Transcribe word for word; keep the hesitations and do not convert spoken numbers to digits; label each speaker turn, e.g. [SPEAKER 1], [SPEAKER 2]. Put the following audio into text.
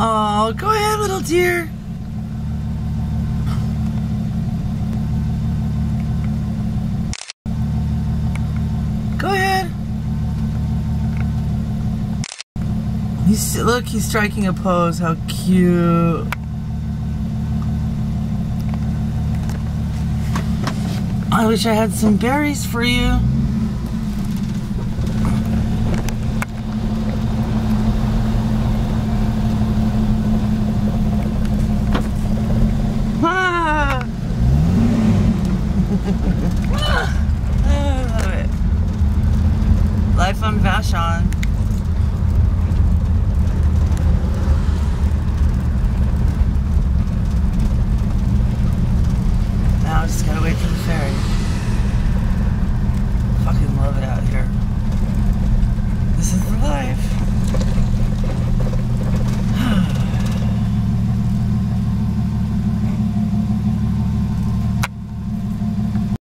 [SPEAKER 1] Oh, go ahead, little dear. Go ahead. He's, look, he's striking a pose. How cute. I wish I had some berries for you.